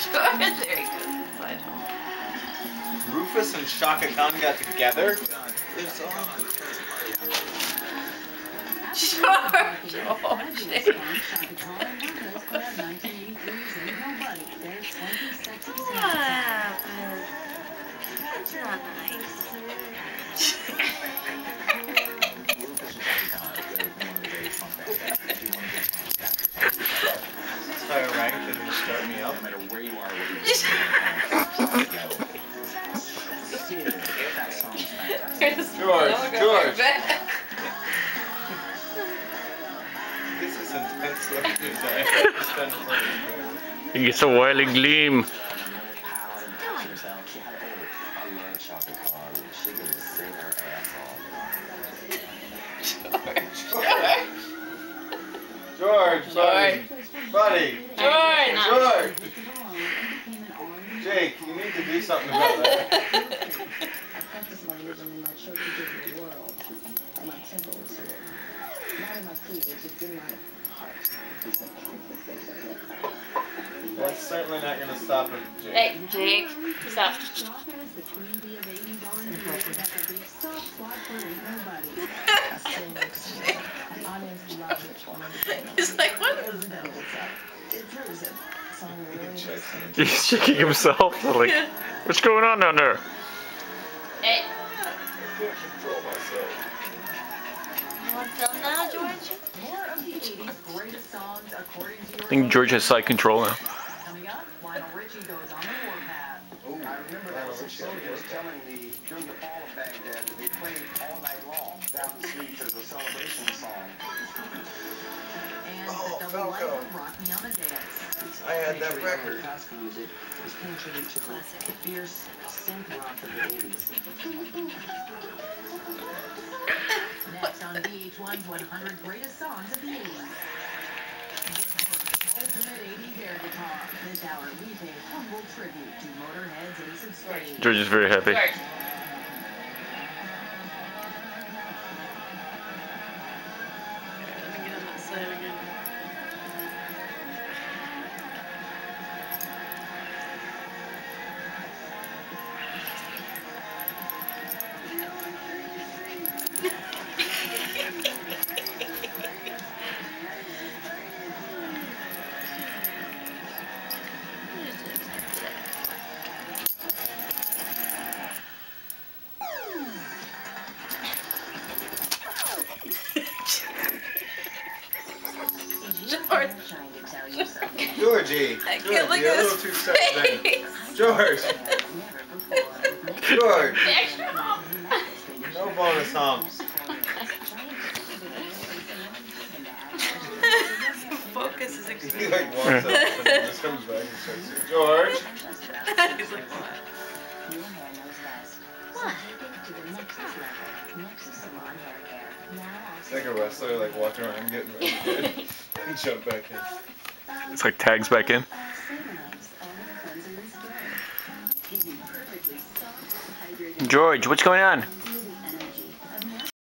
Sure, there he goes inside home. Rufus and Shaka Khan got together? George! Oh, Jake. What happened? That's not nice. That's how I ranked it and start me up. No matter where you are, George! This is intense looking. He gets a wily gleam. George, buddy. George! Jake, you need to do something about that. That's certainly not going to stop him, Jake. Hey, Jake, stop. He's like, what? He's shaking himself. Like, what's going on down there? Hey. I can't control myself. You want to film now, George? I think George has side control now. Coming up, Lionel Richie goes on the warpath. I remember that was the soldiers telling me during the fall of Baghdad that they played all night long down the streets as a celebration song. And the double light will rock me on a dance. I had that record. Classical music was contributed to the fierce synth rock of the 80s. Next on VH1's 100 Greatest Songs of the 80s. Ultimate 80s air guitar. This hour we pay humble tribute to Motorhead's Ace of Spades. George is very happy. George. Let me get on that side again. Georgie! I can't look at his face! George! George! Extra hump! No bonus humps. Focus is He extreme. like walks up and just comes back and starts saying, George! He's like, what? It's like a wrestler like walking around getting ready and jump back in. It's like tags back in. George, what's going on?